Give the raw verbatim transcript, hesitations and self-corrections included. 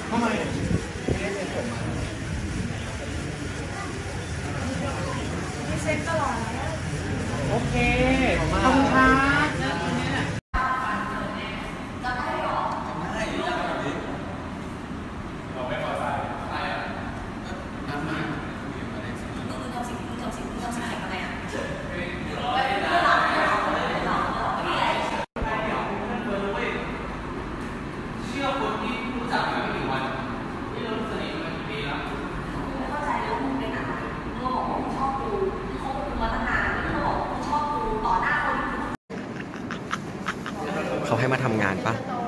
ทำไมไม่เซ็ตตลอดโอเคขอบคุณครับเขาให้มาทำงานปะ